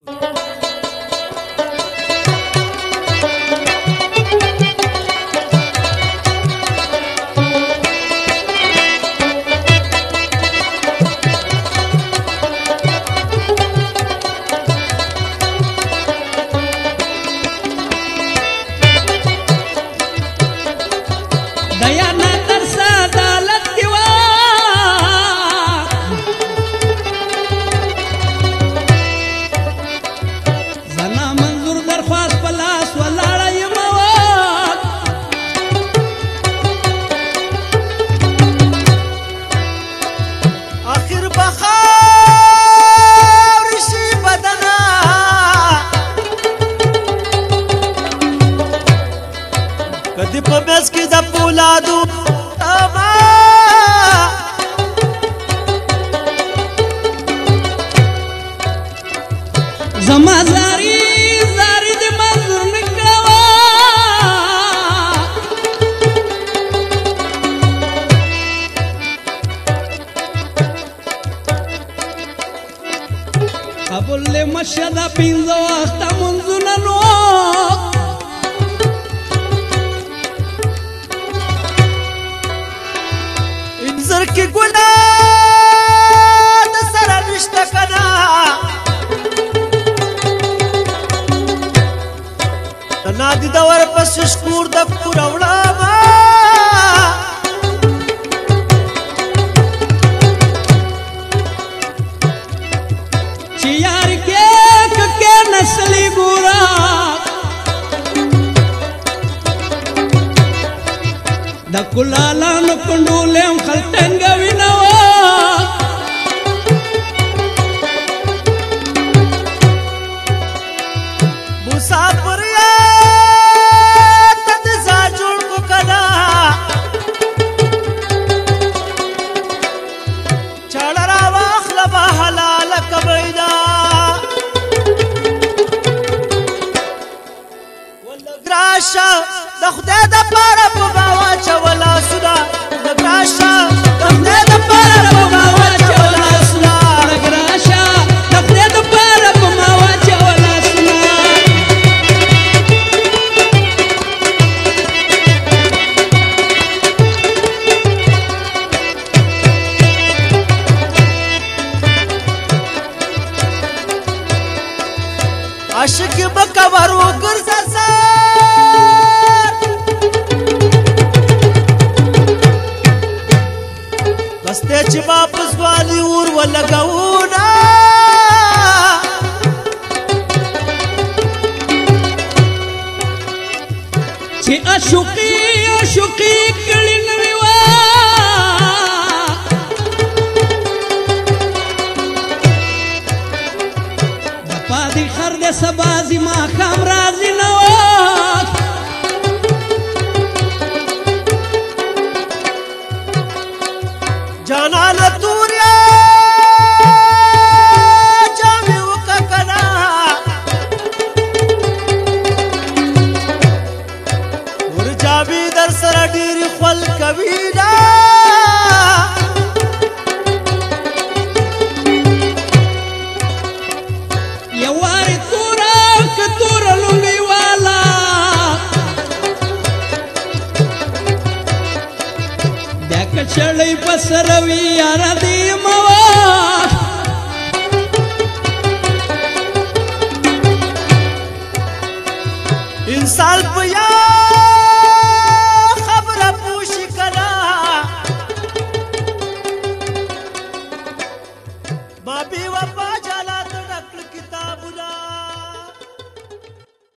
کدی په میز کې د پولادو اما زما زاری زاری د منظور نکوا قبول له مشهد پینځه وخت منځونه نو انځر کې ګنا د سره نشته کنا نادي دور پس شکور د پوروړه چې یار کې ککه نسلی ګورا د کلالانو کندولم خلټنګ وینو مسافر د خدای د پاره په باوا چولا سودا نګراشه د خدای د پاره په باوا چولا سودا نګراشه د خدای د پاره په باوا چولا سودا عاشق بکورو ګرځا بسته چې واپس والی اور ولګاونا چې عاشقي عاشقي کړي نوي وا د پادي خر د سبازي ما خام راځي نو جانا لتوریا جامع وککنا ور جابي در سره ډيري خپل کوينا یواري تورا کتور لونګي والا دک چړې پسروي یار دې موا انسان پیا خبره پوښی کنا ما بي وفا